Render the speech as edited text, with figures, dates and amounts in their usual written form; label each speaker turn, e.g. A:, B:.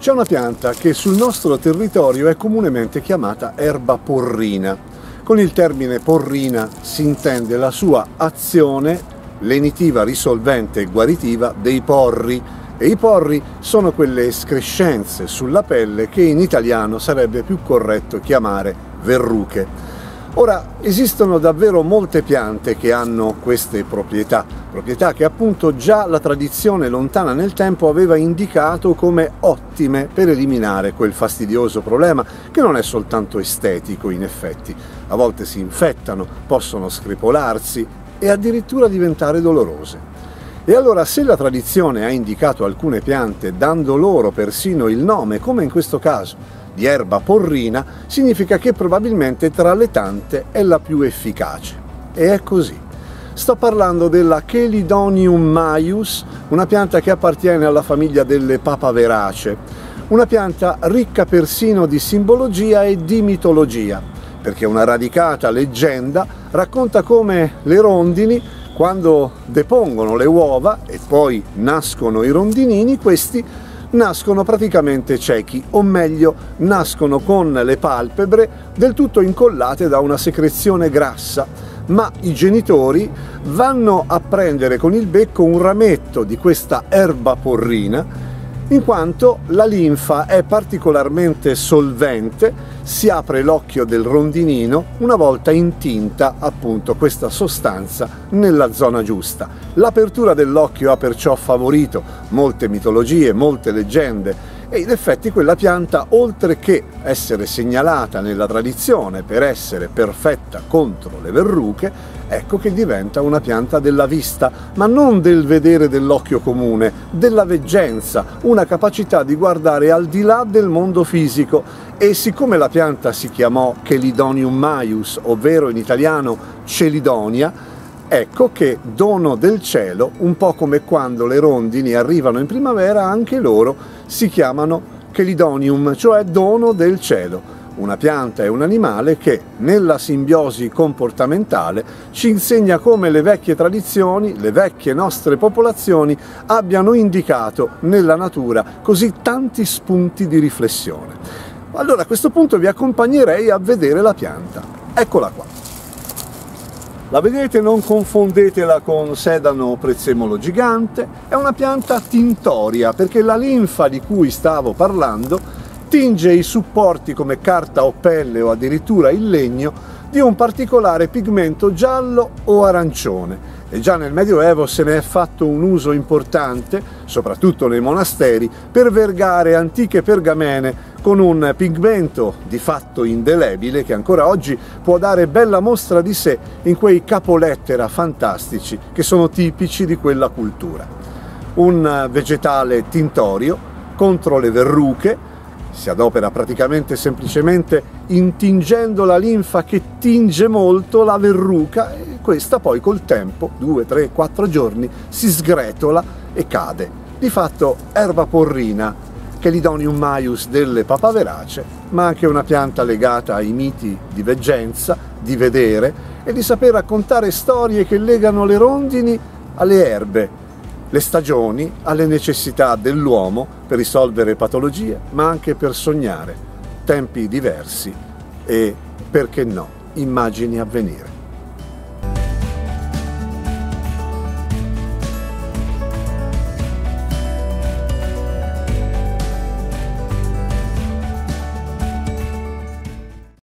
A: C'è una pianta che sul nostro territorio è comunemente chiamata erba porrina. Con il termine porrina si intende la sua azione lenitiva, risolvente e guaritiva dei porri, e i porri sono quelle escrescenze sulla pelle che in italiano sarebbe più corretto chiamare verruche. Ora, esistono davvero molte piante che hanno queste proprietà che appunto già la tradizione lontana nel tempo aveva indicato come ottime per eliminare quel fastidioso problema che non è soltanto estetico in effetti. A volte si infettano, possono screpolarsi e addirittura diventare dolorose. E allora, se la tradizione ha indicato alcune piante dando loro persino il nome, come in questo caso, di erba porrina, significa che probabilmente tra le tante è la più efficace. E è così. Sto parlando della Chelidonium maius, una pianta che appartiene alla famiglia delle papaveracee, una pianta ricca persino di simbologia e di mitologia, perché una radicata leggenda racconta come le rondini, quando depongono le uova e poi nascono i rondinini, questi nascono praticamente ciechi, o meglio, nascono con le palpebre del tutto incollate da una secrezione grassa, ma i genitori vanno a prendere con il becco un rametto di questa erba porrina, in quanto la linfa è particolarmente solvente, si apre l'occhio del rondinino una volta intinta appunto questa sostanza nella zona giusta. L'apertura dell'occhio ha perciò favorito molte mitologie, molte leggende, e in effetti quella pianta, oltre che essere segnalata nella tradizione per essere perfetta contro le verruche, ecco che diventa una pianta della vista, ma non del vedere dell'occhio comune, della veggenza, una capacità di guardare al di là del mondo fisico. E siccome la pianta si chiamò Chelidonium maius, ovvero in italiano Celidonia, ecco che dono del cielo, un po' come quando le rondini arrivano in primavera, anche loro si chiamano Chelidonium, cioè dono del cielo. Una pianta è un animale che nella simbiosi comportamentale ci insegna come le vecchie tradizioni, le vecchie nostre popolazioni abbiano indicato nella natura così tanti spunti di riflessione. Allora a questo punto vi accompagnerei a vedere la pianta. Eccola qua. La vedete? Non confondetela con sedano prezzemolo gigante, è una pianta tintoria perché la linfa di cui stavo parlando tinge i supporti come carta o pelle o addirittura il legno di un particolare pigmento giallo o arancione, e già nel Medioevo se ne è fatto un uso importante, soprattutto nei monasteri, per vergare antiche pergamene con un pigmento di fatto indelebile che ancora oggi può dare bella mostra di sé in quei capolettera fantastici che sono tipici di quella cultura. Un vegetale tintorio contro le verruche, si adopera praticamente semplicemente intingendo la linfa che tinge molto la verruca, e questa poi col tempo, 2, 3, 4 giorni, si sgretola e cade. Di fatto erba porrina, Chelidonium maius delle papaveracee, ma anche una pianta legata ai miti di veggenza, di vedere e di saper raccontare storie che legano le rondini alle erbe, le stagioni alle necessità dell'uomo per risolvere patologie, ma anche per sognare tempi diversi e, perché no, immagini a venire.